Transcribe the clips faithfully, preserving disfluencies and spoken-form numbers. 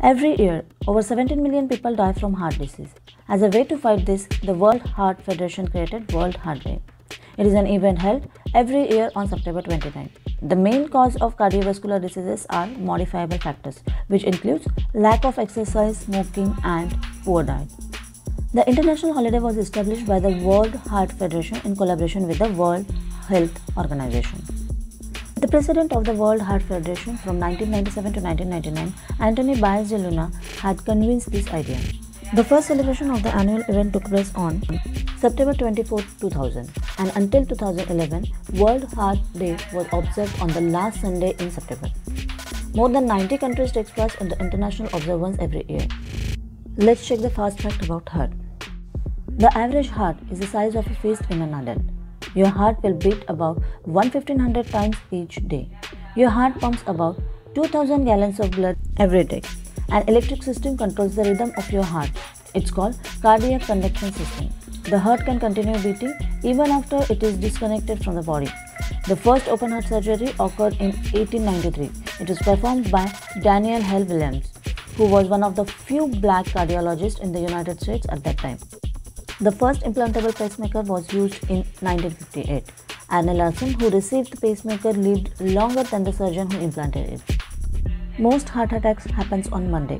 Every year, over seventeen million people die from heart disease. As a way to fight this, the World Heart Federation created World Heart Day. It is an event held every year on September twenty-ninth. The main cause of cardiovascular diseases are modifiable factors, which includes lack of exercise, smoking, and poor diet. The international holiday was established by the World Heart Federation in collaboration with the World Health Organization. The president of the World Heart Federation from nineteen ninety-seven to nineteen ninety-nine, Antoni Baez de Luna, had conceived this idea. The first celebration of the annual event took place on September twenty-fourth, two thousand, and until two thousand eleven, World Heart Day was observed on the last Sunday in September. More than ninety countries take part in the international observance every year. Let's check the fast fact about heart. The average heart is the size of a fist in an adult. Your heart will beat about one thousand five hundred times each day. Your heart pumps about two thousand gallons of blood every day. An electric system controls the rhythm of your heart. It's called cardiac conduction system. The heart can continue beating even after it is disconnected from the body. The first open heart surgery occurred in eighteen ninety-three. It was performed by Daniel Hale Williams, who was one of the few black cardiologists in the United States at that time. The first implantable pacemaker was used in nineteen fifty-eight. Arne Larsen, who received the pacemaker, lived longer than the surgeon who implanted it. Most heart attacks happen on Monday.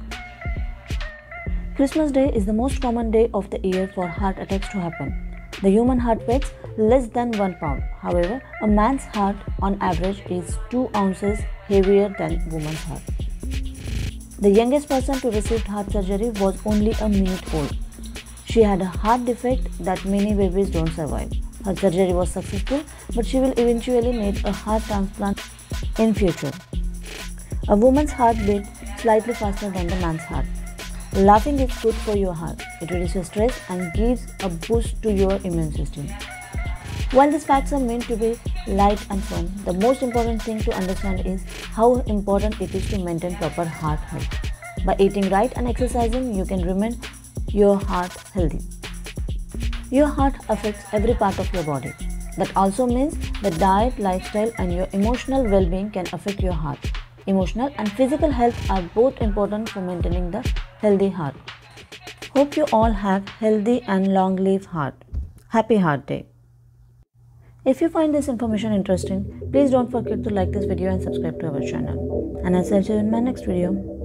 Christmas Day is the most common day of the year for heart attacks to happen. The human heart weighs less than one pound. However, a man's heart on average is two ounces heavier than a woman's heart. The youngest person to receive heart surgery was only a minute old. She had a heart defect that many babies don't survive. Her surgery was successful, but she will eventually need a heart transplant in future. A woman's heart beats slightly faster than the man's heart. Laughing is good for your heart. It reduces stress and gives a boost to your immune system. While these facts are meant to be light and fun, the most important thing to understand is how important it is to maintain proper heart health. By eating right and exercising, you can remain your heart healthy. Your heart affects every part of your body. That also means the diet, lifestyle, and your emotional well-being can affect your heart. Emotional and physical health are both important for maintaining the healthy heart. Hope you all have healthy and long-lived heart. Happy Heart Day. If you find this information interesting, please don't forget to like this video and subscribe to our channel. And I'll see you in my next video.